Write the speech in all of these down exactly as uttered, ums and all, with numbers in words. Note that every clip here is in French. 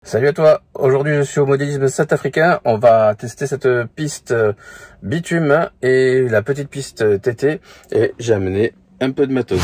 Salut à toi, aujourd'hui je suis au modélisme Saint-Africain, on va tester cette piste bitume et la petite piste T T et j'ai amené un peu de matos.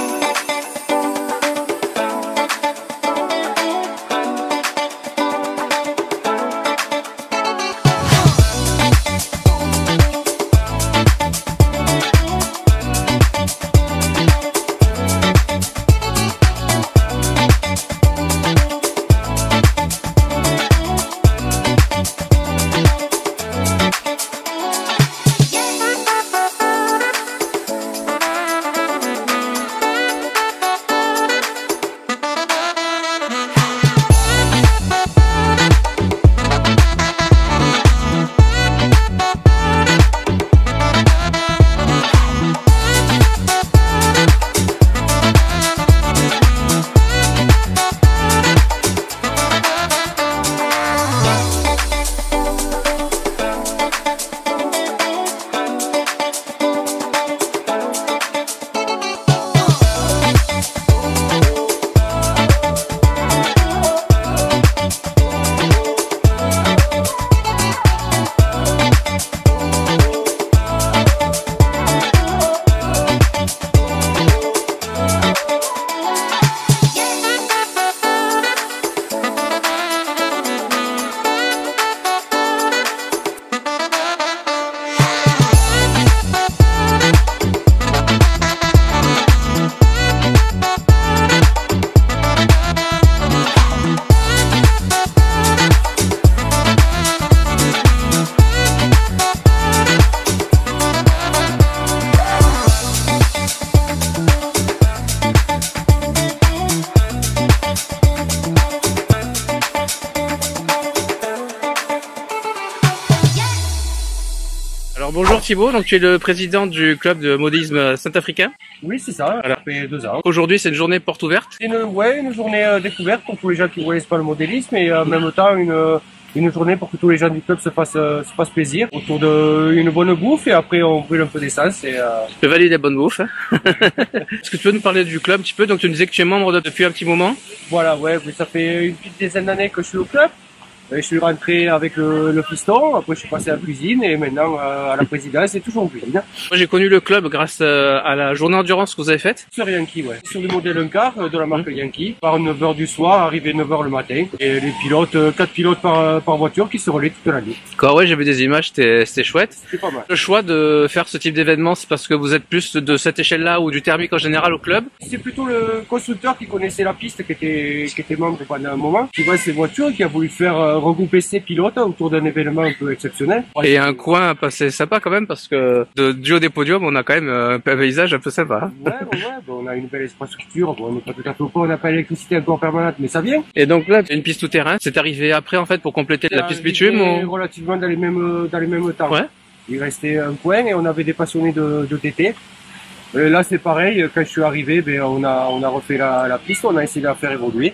Alors bonjour Thibaut, donc tu es le président du club de modélisme Saint-Africain. Oui, c'est ça, Voilà. ça fait deux ans. Aujourd'hui c'est une journée porte ouverte. C'est une, ouais, une journée euh, découverte pour tous les gens qui ne connaissent pas le modélisme et euh, en même temps une, euh, une journée pour que tous les gens du club se fassent, euh, se fassent plaisir autour d'une bonne bouffe et après on brûle un peu d'essence. Et, euh... Je valide la bonne bouffe. Est-ce que tu peux nous parler du club un petit peu? Donc tu nous disais que tu es membre de- depuis un petit moment. Voilà, ouais, ça fait une petite dizaine d'années que je suis au club. Et je suis rentré avec le, le piston, après je suis passé à la cuisine et maintenant euh, à la présidence et toujours en cuisine. Moi j'ai connu le club grâce euh, à la journée endurance que vous avez faite. Sur Yankee, ouais. Sur le modèle un quart euh, de la marque Yankee, par neuf heures du soir, arrivé neuf heures le matin. Et les pilotes, euh, quatre pilotes par, par voiture qui se relaient toute la nuit. D'accord, ouais, j'ai vu des images, c'était c'était chouette. C'est pas mal. Le choix de faire ce type d'événement, c'est parce que vous êtes plus de cette échelle-là ou du thermique en général au club? C'est plutôt le constructeur qui connaissait la piste, qui était, qui était membre pendant un moment, qui voit ses voitures, qui a voulu faire euh, regrouper ses pilotes autour d'un événement un peu exceptionnel. Et un coin passé sympa quand même parce que de, du haut des podiums, on a quand même un paysage un peu sympa. Ouais, ouais, ouais, bon, on a une belle infrastructure, bon, on n'est pas tout à fait au point, on n'a pas l'électricité encore permanente, mais ça vient. Et donc là, une piste tout terrain, c'est arrivé après en fait pour compléter la piste bitume ou... Relativement dans les mêmes, dans les mêmes temps. Ouais. Il restait un coin et on avait des passionnés de, de T T. Et là, c'est pareil, quand je suis arrivé, ben, on a, on a refait la, la piste, on a essayé de la faire évoluer.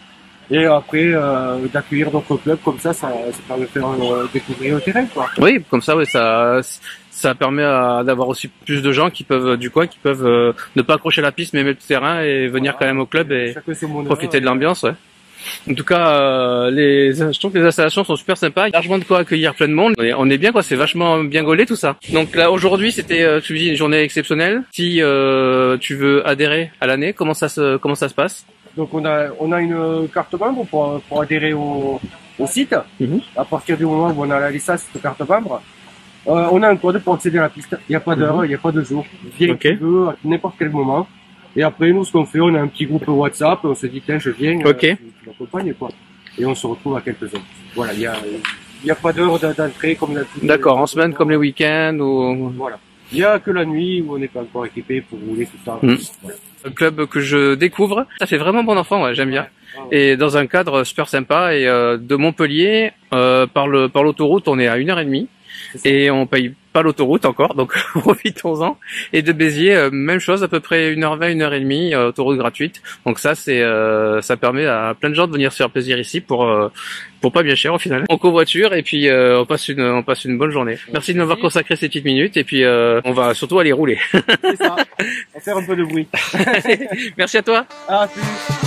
Et après, euh, d'accueillir d'autres clubs comme ça, ça, ça permet de faire euh, découvrir le terrain, quoi. Oui, comme ça, oui, ça, ça permet à- d'avoir aussi plus de gens qui peuvent, du coin, qui peuvent euh, ne pas accrocher la piste, mais aimer le terrain et venir Voilà. quand même au club et Chacun son bonheur, profiter de euh, l'ambiance, ouais. En tout cas, euh, les, je trouve que les installations sont super sympas, il y a largement de quoi accueillir plein de monde. On est, on est bien, quoi, c'est vachement bien gaulé tout ça. Donc là, aujourd'hui, c'était, euh, tu dis, une journée exceptionnelle. Si euh, tu veux adhérer à l'année, comment ça se, comment ça se passe? Donc on a, on a une carte membre pour, pour adhérer au, au site. Mhm. À partir du moment où on a la licence de carte membre, euh, on a un code pour accéder à la piste. Il n'y a pas d'heure, il n'y a pas de jour. Viens Ok. qui veut, à n'importe quel moment. Et après, nous, ce qu'on fait, on a un petit groupe WhatsApp, on se dit, tiens, je viens, Ok. euh, tu, tu m'accompagnes, quoi. Et on se retrouve à quelques heures. Voilà, il y a, il y a pas d'heure d'entrée comme d'habitude. D'accord, en semaine comme les week-ends ou... Voilà. Il y a que la nuit où on n'est pas encore équipé pour rouler tout ça. Mm. Voilà. Un club que je découvre, ça fait vraiment bon enfant, ouais, j'aime bien. Et dans un cadre super sympa. Et euh, de Montpellier, euh, par le par l'autoroute, on est à une heure et demie. Et on paye pas l'autoroute encore, donc profitons-en. Et de Béziers, euh, même chose, à peu près une heure vingt, une heure et demie, euh, autoroute gratuite. Donc ça, c'est euh, ça permet à plein de gens de venir se faire plaisir ici pour euh, pour pas bien cher au final. On covoiture et puis euh, on passe une on passe une bonne journée. Merci de nous avoir consacré ces petites minutes et puis euh, on va surtout aller rouler. C'est ça. On va faire un peu de bruit. Merci à toi. À plus.